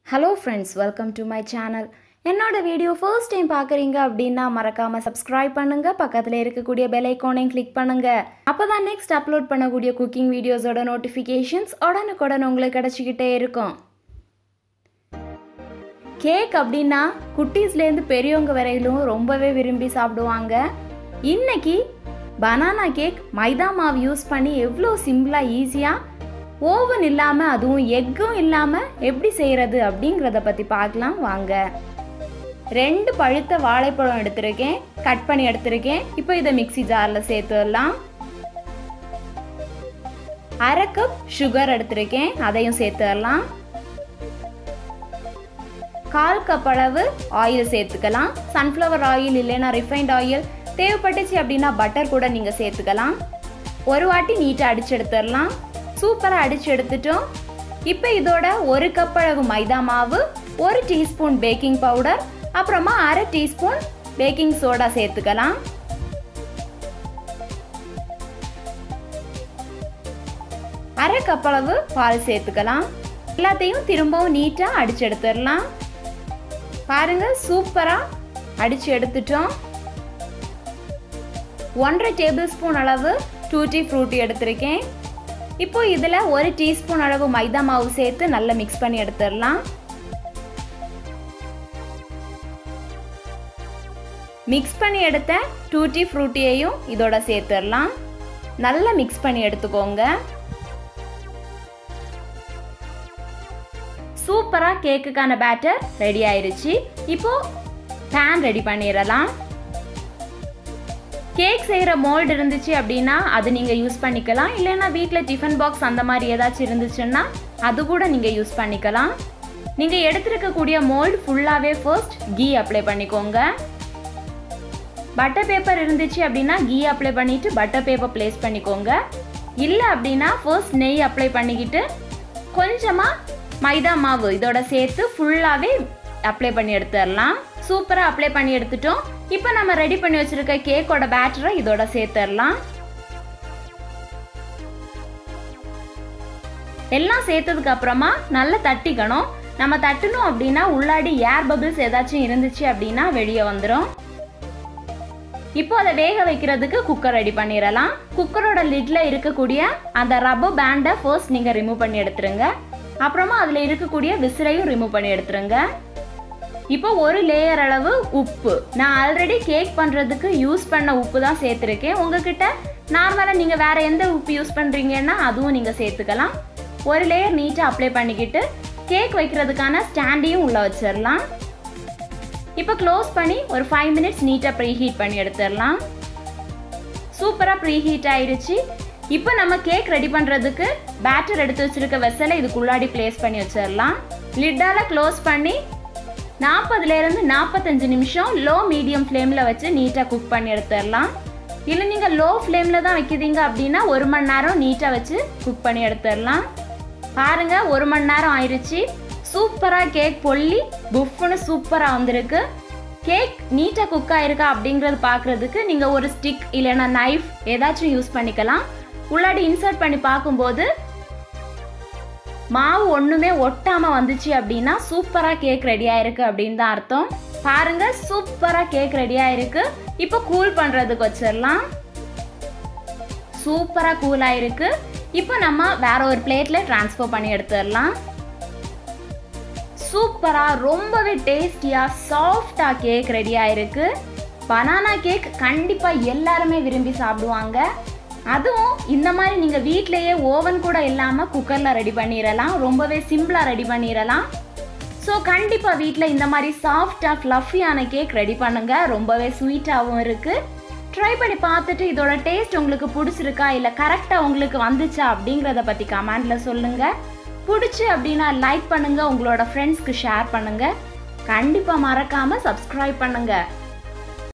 Hello friends, welcome to my channel. என்னோட video first time பார்க்கறீங்க அப்படினா மறக்காம subscribe பண்ணுங்க, பக்கத்துல இருக்கக்கூடிய bell icon-ஐ click பண்ணுங்க. அப்பதான் next upload பண்ணக்கூடிய cooking videos-ஓட notifications உடனுக்குடன் உங்களுக்கு கிடைச்சிட்டே இருக்கும். கேக் அப்படினா குட்டீஸ்ல இருந்து பெரியவங்க வரையிலும் ரொம்பவே விரும்பி சாப்பிடுவாங்க. இன்னைக்கு banana cake மைதா மாவு யூஸ் பண்ணி எவ்வளவு சிம்பிளா ஈஸியா ஓவன் இல்லாம அதுவும் எக்கும் இல்லாம எப்படி செய்யறது அப்படிங்கறத பத்தி பார்க்கலாம் வாங்க. 2 பழுத்த வாழைப்பழம் எடுத்துர்க்கேன், கட் பண்ணி எடுத்துர்க்கேன். இப்போ இத மிக்ஸி ஜார்ல சேர்த்துடலாம். 1/2 கப் சுகர் எடுத்துர்க்கேன், அதையும் சேர்த்துடலாம். 1/4 கப் அளவு ஆயில் சேர்த்துக்கலாம். சன்ஃப்ளவர் ஆயில் இல்லனா ரிஃபைன்ட் ஆயில் தேவைப்பட்டுச்சு அப்படினா பட்டர் கூட நீங்க சேர்த்துக்கலாம். ஒரு வாட்டி நீட்டா அடிச்சு எடுத்துடலாம். சூப்பரா அடிச்சு எடுத்துட்டோம். இப்போ இதோட 1 கப் அளவு மைதா மாவு, 1 டீஸ்பூன் பேக்கிங் பவுடர், அப்புறமா 1/2 டீஸ்பூன் பேக்கிங் சோடா சேர்த்துக்கலாம். அரை கப் அளவு பால் சேர்த்துக்கலாம். எல்லாத்தையும் திரும்பவும் நீட்டா அடிச்சு எடுத்துடலாம். பாருங்க சூப்பரா அடிச்சு எடுத்துட்டோம். 1/2 டேபிள் ஸ்பூன் அளவு டூட்டி ஃப்ரூட்டி எடுத்துர்க்கேன். இப்போ இதுல 1 டீஸ்பூன் அளவு மைதா மாவு சேர்த்து நல்லா மிக்ஸ் பண்ணி எடுத்துடலாம். மிக்ஸ் பண்ணி எடுத்த டூட்டி ஃப்ரூட்டியையும் இதோட சேர்த்துடலாம். நல்லா மிக்ஸ் பண்ணி எடுத்துக்கோங்க. சூப்பரா கேக்குக்கான பேட்டர் ரெடி ஆயிருச்சு. இப்போ பேன் ரெடி பண்ணிடலாம். கேக் செய்யற மோல்ட் இருந்துச்சு அப்படினா அது நீங்க யூஸ் பண்ணிக்கலாம். இல்லனா வீட்ல டிஃபன் பாக்ஸ் அந்த மாதிரி ஏதாச்சும் இருந்துச்சுன்னா அது கூட நீங்க யூஸ் பண்ணிக்கலாம். நீங்க எடுத்துக்க கூடிய மோல்ட் ஃபுல்லாவே ஃபர்ஸ்ட் கீ அப்ளை பண்ணிக்கோங்க. பட்டர் பேப்பர் இருந்துச்சு அப்படினா கீ அப்ளை பண்ணிட்டு பட்டர் பேப்பர் பிளேஸ் பண்ணிக்கோங்க. இல்ல அப்படினா ஃபர்ஸ்ட் நெய் அப்ளை பண்ணிக்கிட்டு கொஞ்சமா மைதா மாவு இதோட சேர்த்து ஃபுல்லாவே அப்ளை பண்ணி எடுத்துடலாம். சூப்பரா அப்ளை பண்ணி எடுத்துட்டோம். இப்போ நம்ம ரெடி பண்ணி வச்சிருக்க கேக்கோட பேட்டரை இதோட சேர்த்துடலாம். எல்லாம் சேர்த்ததுக்கு அப்புறமா நல்லா தட்டிக்கணும். நம்ம தட்டணும் அப்படின்னா உள்ளாடி ஏர் பபிள்ஸ் ஏதாச்சும் இருந்துச்சு அப்படின்னா வெளியே வந்துடும். இப்போ அதை வேக வைக்கிறதுக்கு குக்கர் ரெடி பண்ணிடலாம். குக்கரோட லிட்ல இருக்கக்கூடிய அந்த ரப்பர் பேண்டை ஃபர்ஸ்ட் நீங்க ரிமூவ் பண்ணி எடுத்துருங்க. அப்புறமா அதுல இருக்கக்கூடிய விசிலையும் ரிமூவ் பண்ணி எடுத்துருங்க. இப்போ ஒரு லேயர் அளவு உப்பு, நான் ஆல்ரெடி கேக் பண்றதுக்கு யூஸ் பண்ண உப்பு தான் சேர்த்துருக்கேன். உங்ககிட்ட நார்மலா நீங்க வேற எந்த உப்பு யூஸ் பண்றீங்கன்னா அதுவும் நீங்க சேர்த்துக்கலாம். ஒரு லேயர் நீட்டா அப்ளை பண்ணிக்கிட்டு கேக் வைக்கிறதுக்கான ஸ்டாண்டையும் உள்ள வச்சிடலாம். இப்போ க்ளோஸ் பண்ணி ஒரு 5 மினிட்ஸ் நீட்டா ப்ரீஹீட் பண்ணி எடுத்துடலாம். சூப்பரா ப்ரீஹீட் ஆயிருச்சு. இப்போ நம்ம கேக் ரெடி பண்றதுக்கு பேட்டர் எடுத்து வச்சிருக்க வெசலை இதுக்குள்ளாடி பிளேஸ் பண்ணி வச்சிடலாம். லிட்டால க்ளோஸ் பண்ணி 40 இருந்து 45 நிமிஷம் லோ மீடியம் ஃப்ளேம்ல வச்சு நீட்டா குக் பண்ணி எடுத்துடலாம். இல்ல நீங்க லோ ஃப்ளேம்ல தான் வைக்கிறீங்க அப்படின்னா 1 மணி நேரம் நீட்டா வச்சு குக் பண்ணி எடுத்துடலாம். பாருங்க 1 மணி நேரம் ஆயிருச்சு. சூப்பரா கேக் பொல்லி புஃப்னு சூப்பரா வந்திருக்கு. கேக் நீட்டா குக் ஆயிருக்கா அப்படிங்கறது பாக்குறதுக்கு நீங்க ஒரு ஸ்டிக் இல்லனா நைஃப் ஏதாச்சும் யூஸ் பண்ணிக்கலாம். உள்ளாடி இன்சர்ட் பண்ணி பார்க்கும்போது மாவு ஒண்ணுமே ஒட்டாம வந்துச்சு அப்படின்னா சூப்பரா கேக் ரெடி ஆயிருக்கு அப்படின்னு தான் அர்த்தம். பாருங்க சூப்பரா கேக் ரெடி ஆயிருக்கு. இப்போ கூல் பண்றதுக்கு வச்சிடலாம். சூப்பரா கூல் ஆயிருக்கு. இப்போ நம்ம வேற ஒரு பிளேட்ல ட்ரான்ஸ்ஃபர் பண்ணி எடுத்துடலாம். சூப்பரா ரொம்பவே டேஸ்டியா சாஃப்டா கேக் ரெடி ஆயிருக்கு. பனானா கேக் கண்டிப்பா எல்லாருமே விரும்பி சாப்பிடுவாங்க. அதுவும் இந்த மாதிரி நீங்க வீட்லயே ஓவன் கூட இல்லாம குக்கர்ல ரெடி பண்ணிரலாம். ரொம்பவே சிம்பிளா ரெடி பண்ணிரலாம். சோ கண்டிப்பா வீட்ல இந்த மாதிரி சாஃப்டா ஃப்ளஃபியான கேக் ரெடி பண்ணுங்க. ரொம்பவே ஸ்வீட்டாவும் இருக்கு. ட்ரை பண்ணி பார்த்துட்டு இதோட டேஸ்ட் உங்களுக்கு பிடிச்சிருக்கா இல்ல கரெக்டா உங்களுக்கு வந்துச்சா அப்படிங்கறத பத்தி கமெண்ட்ல சொல்லுங்க. பிடிச்சு அப்படின்னா லைக் பண்ணுங்க, உங்களோட ஃப்ரெண்ட்ஸ்க்கு ஷேர் பண்ணுங்க. கண்டிப்பா மறக்காம சப்ஸ்கிரைப் பண்ணுங்க.